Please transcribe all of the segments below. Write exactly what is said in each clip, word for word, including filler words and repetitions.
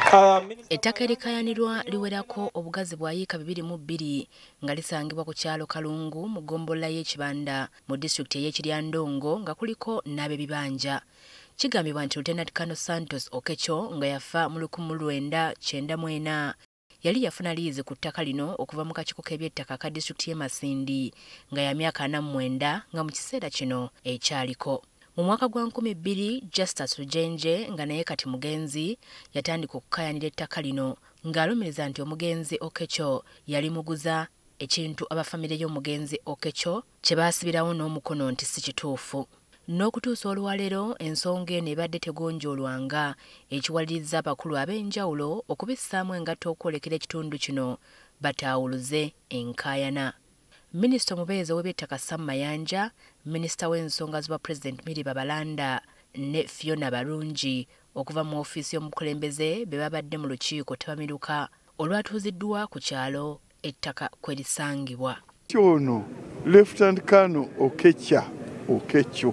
Ettaka erikayanirwa liwerako obugazi bwa yiika bibiri mu bbiri nga lisangibwa ku kyalo Kalungu mu ggombolola y'Ekibanda mu disitulikiti ey'Ekiryandongo nga kuliko n'ab'ebibanja. Kigambibwa nti Lieutenant Colonel Santos Okecho nga yafa mu lukumi lwenda kyenda mu ena yali yafuna liizi ku ttaka lino okuva mu kakiiko k'eby'ettaka ka disitulikiti y'e Masindi nga ya myaka ana mu mwenda nga mu kiseera kino ekyaliko. Mu mwaka gwa nkumi bbiri, Justus Lujenje nga naye kati mugenzi yatandika okukayanira ettaka lino ng'alumiriza nti omugenzi Okecho yali muguza ekintu abafamire y'omugenzi Okecho kye baasibirawo n'omukono nti si kituufu. N'okutuusa olwaleero ensonga eno ebadde tegonjoolwanga ekiwaliriza abakulu ab'enjawulo okubissaamu engatto okwolekera ekitundu kino bataawuluze enkaayana. Minisita omubeezi w'eby'ettaka Sam Mayanja, Minisita w'ensonga z'obwa Pulezidenti Milly Babalanda ne Fiona Balungi okuva mu ofiisi y'omukulembeze be babadde mu lukiiko Tebamiruka olwatuuziddwa ku kyalo ettaka kwe lisangibwa. Ono Lieutenant Colonel Okecha Okecho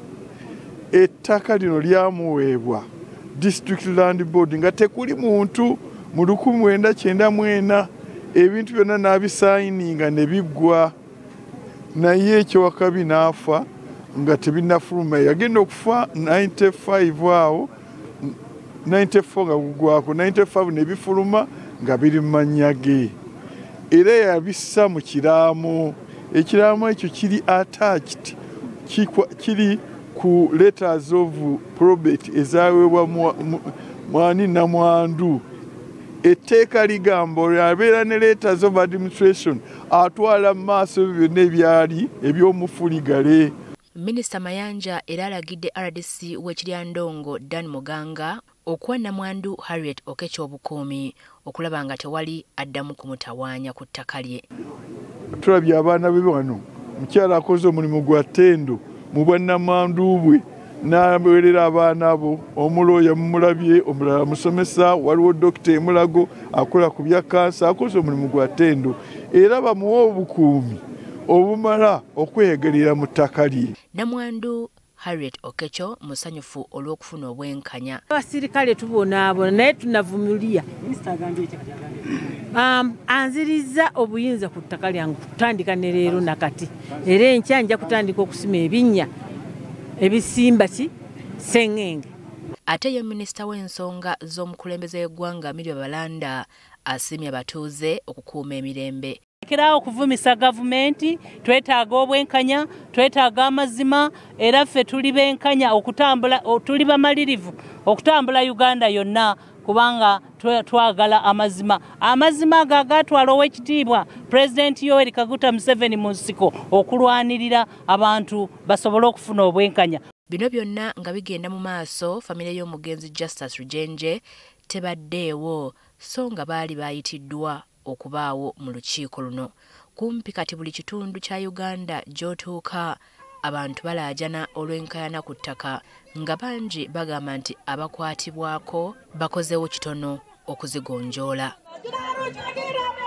ettaka lino lyamuweebwa District Land Board nga tekuli muntu mu lukumi mwenda kyenda mu ena ebintu byonna n'abisayininga ne biggwa naye ekyowakabi n'afa nga tebinnafuluma. Yagenda okufa ninety-five awo ninety-four nga gugwako ninety-five ne bifuluma nga biri mu mannya ge era yabissa mu kiraamo. Ekiraamo ekyo kiri attached kiri ku letters of probate ezaweebwa mwani na mwandu. Etteeka ligamba olyabeera ne letters of administration atwala mu maaso byonna ebyali eby'omufuligale. Minisita Mayanja era alagidde R D C w'Ekiryandongo Dan Muganga okuwa nnamwandu Harriet Okecho obukuumi okulaba nga tewali addamu kumutawaanya ku ttaka lye. Tulabye abaana be wano mukyala akoze omulimu gwa ttendo mu bwannamwandu bwe n'abeerera abaana abo. Omulooya mumulabye, omulala musomesa, waliwo dokita Emulago akola ku bya kansa, akoze omulimu gwa ttendo era bamuwa obukuumi obumala okweyagalira mu ttaka lye. Nnamwandu Harriet Okecho musanyufu olw'okufuna obwenkanya. Abasirikale tubonaabona naye tunavumilia. Um, anziriza obuyinza ku ttaka lyange kutandika ne leero nakati era enkya nja kutandika okusima ebinnya ebisimba ki sengenge. Ate ye minisita w'ensonga z'omukulembeze w'eggwanga Milly Babalanda asiimye abatuuze okukuuma emirembe. Kirawo okuvumisa gavumenti, twetaaga obwenkanya, twetaaga amazima era ffe tuli benkanya okutambula, tuli bamalirivu okutambula Uganda yonna kubanga twagala amazima. Amazima ago agatwala Oweekitiibwa Pulezidenti Yoweri Kaguta Museveni mu nsiko okulwanirira abantu basobole okufuna obwenkanya. Bino byonna nga bigenda mu maaso, famire y'omugenzi Justus Lujenje tebaddeewo so nga baali bayitiddwa okubaawo mu lukiiko luno. Kumpi kati buli kitundu kya Uganda gy'otuuka abantu balaajana olw'enkaayana ku ttaka nga bangi bagamba nti abakwatibwako bakozeewo kitono okuzigonjoola.